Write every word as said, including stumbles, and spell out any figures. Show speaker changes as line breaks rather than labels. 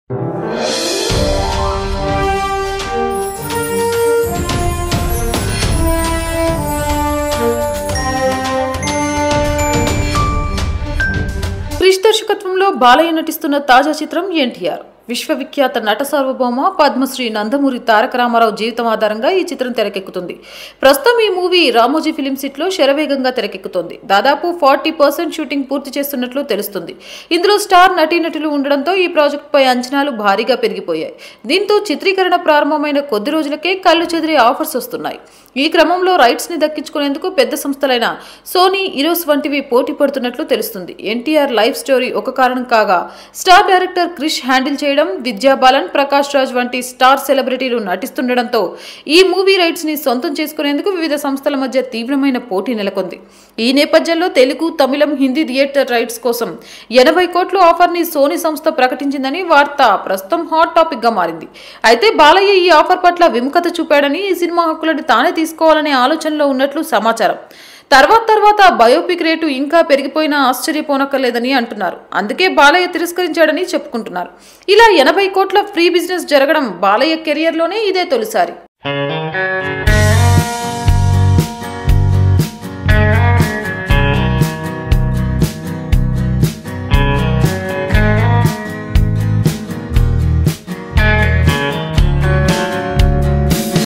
క్రిష్ దర్శకత్వంలో బాలయ్య నటిస్తున్న తాజా చిత్రం ఎన్టీఆర్. విశ్వవిఖ్యాత నట సార్వభౌమ పద్మశ్రీ నందమూరి తారక రామారావు జీవితం ఆధారంగా ఈ చిత్రం తెరకెక్కుతుంది. ప్రస్తుతం ఈ మూవీ రామోజీ ఫిలిం సిటీలో శరవేగంగా తెరకెక్కుతోంది. దాదాపు ఫార్టీ పర్సెంట్ షూటింగ్ పూర్తి చేస్తున్నట్లు తెలుస్తుంది. ఇందులో స్టార్ నటీనటులు ఉండడంతో ఈ ప్రాజెక్టుపై అంచనాలు భారీగా పెరిగిపోయాయి. దీంతో చిత్రీకరణ ప్రారంభమైన కొద్ది రోజులకే కళ్లు చెదిరే ఆఫర్స్ వస్తున్నాయి. ఈ క్రమంలో రైట్స్ ని దక్కించుకునేందుకు పెద్ద సంస్థలైన సోనీ, ఇరోస్ వంటివి పోటీ పడుతున్నట్లు తెలుస్తుంది. ఎన్టీఆర్ లైఫ్ స్టోరీ ఒక కారణం కాగా, స్టార్ డైరెక్టర్ క్రిష్ హ్యాండిల్ చేయడం, విద్యా బాలన్, ప్రకాష్ రాజ్ వంటి స్టార్ సెలబ్రిటీలు నటిస్తుండటంతో ఈ మూవీ రైట్స్ ని సొంతం చేసుకునేందుకు వివిధ సంస్థల మధ్య తీవ్రమైన పోటీ నెలకొంది. ఈ నేపథ్యంలో తెలుగు, తమిళం, హిందీ థియేటర్ రైట్స్ కోసం ఎనభై కోట్ల ఆఫర్ ని సోనీ సంస్థ ప్రకటించిందని వార్త ప్రస్తుతం హాట్ టాపిక్ గా మారింది. అయితే బాలయ్య ఈ ఆఫర్ పట్ల విముఖత చూపాడని, ఈ సినిమా హక్కులను తానే తీసుకోవాలనే ఆలోచనలో ఉన్నట్లు సమాచారం. తర్వాత తర్వాత బయోపిక్ రేటు ఇంకా పెరిగిపోయినా ఆశ్చర్యపోనక్కర్లేదని అంటున్నారు. అందుకే బాలయ్య తిరస్కరించాడని చెప్పుకుంటున్నారు. ఇలా ఎనభై కోట్ల ఫ్రీ బిజినెస్ జరగడం బాలయ్య కెరియర్లోనే ఇదే తొలిసారి.